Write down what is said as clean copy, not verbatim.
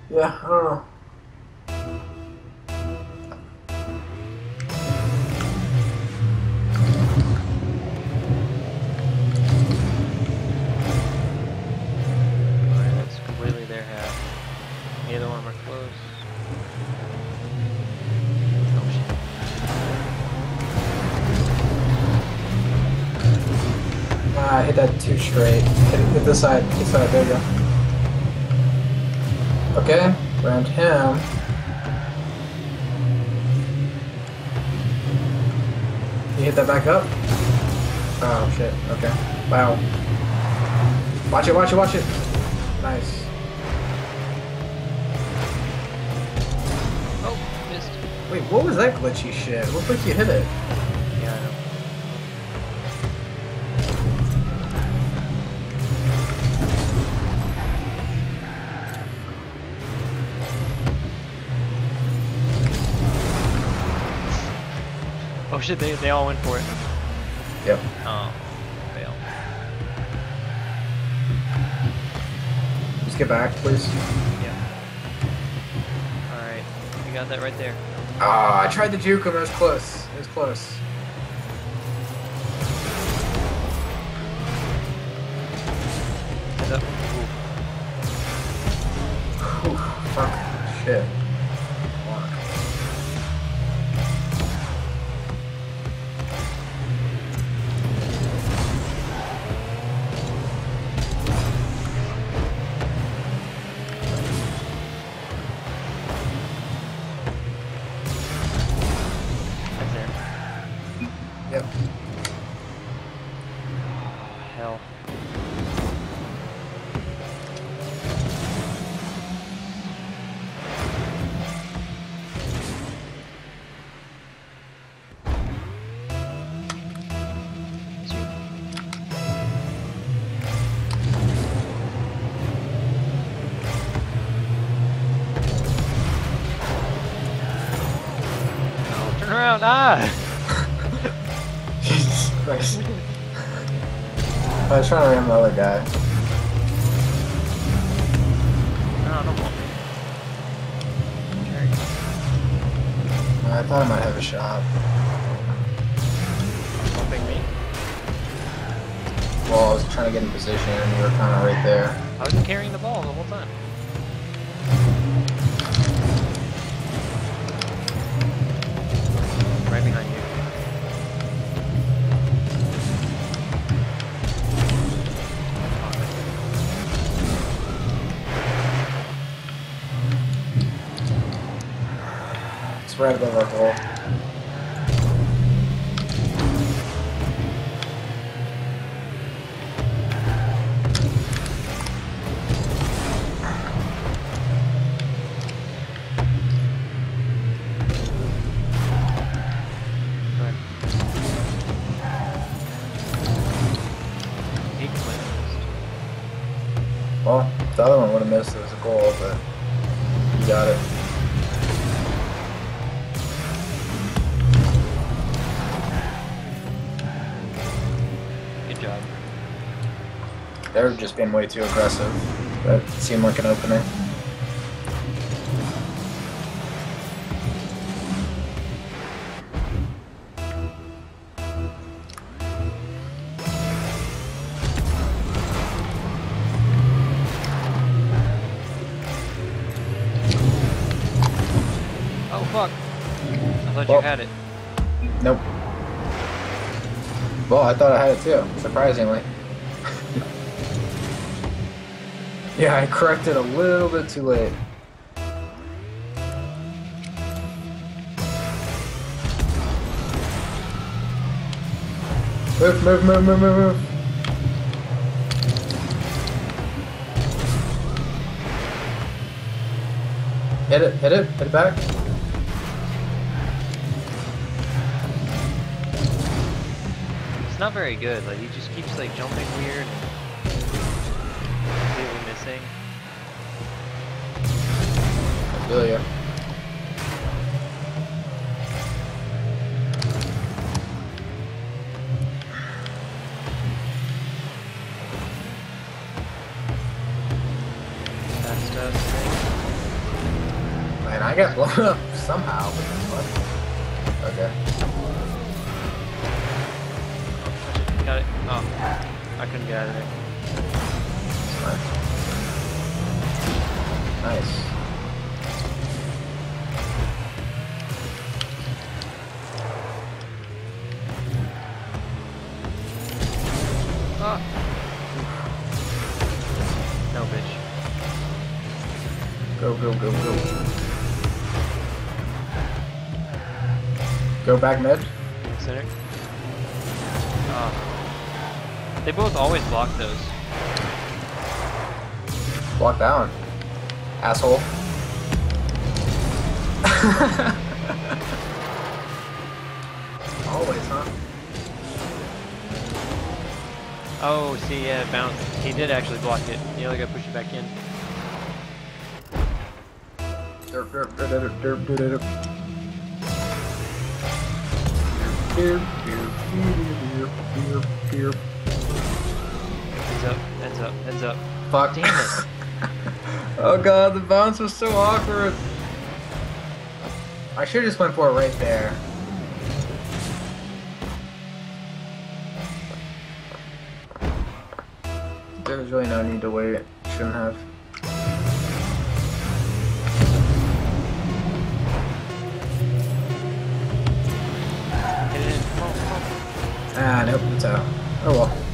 Yeah, I don't know. Alright, that's completely their half. Neither one were close. Oh shit. Ah, I hit that too straight. Hit this side. This side. There you go. Okay, round him. You hit that back up? Oh shit. Okay. Wow. Watch it, watch it, watch it. Nice. Oh, missed. Wait, what was that glitchy shit? Looked like you hit it. Yeah, I know. Oh shit, they all went for it. Yep. Oh, fail. Just get back, please. Yeah. Alright, you got that right there. Ah, I tried to juke him. It was close. It was close. Heads up. Ooh. Whew, fuck. Shit. Fuck. That's it. Yep. Hell. Turn around, ah! Jesus Christ. I was trying to ram the other guy. No, don't want me. Okay. I thought I might have a shot. Bumping me. Well, I was trying to get in position and you were kind of right there. I was carrying the ball the whole time. Right behind you. It's right above our goal. Right. He missed. Well, the other one would have missed. It was a goal, but you got it. Good job. They were just being way too aggressive. That seemed like an opening. Oh fuck! I thought Well, you had it. Nope. Well, I thought I had it too, surprisingly. Yeah, I corrected a little bit too late. Move, move, move, move, move, move. Hit it, hit it, hit it back. It's not very good. Like he just keeps like jumping weird and completely missing. I feel ya. That stuff. And I got blown up somehow. What? Okay. Got it. Oh, I couldn't get out of there. Nice. Ah. No, bitch. Go, go, go, go. Go back mid. Center. Oh. They both always block those. Block down. Asshole. Always, huh? Oh, see, yeah, it bounced. He did actually block it. You only got to push it back in. Derp, derp, derp, derp, derp, derp, derp. Derp, derp, derp, derp, derp. Heads up, heads up, heads up. Fuck. Damn it. Oh god, the bounce was so awkward. I should have just went for it right there. There was really no need to wait. Shouldn't have. Get it in. Come on, come on. Ah, nope, it's out. Oh well.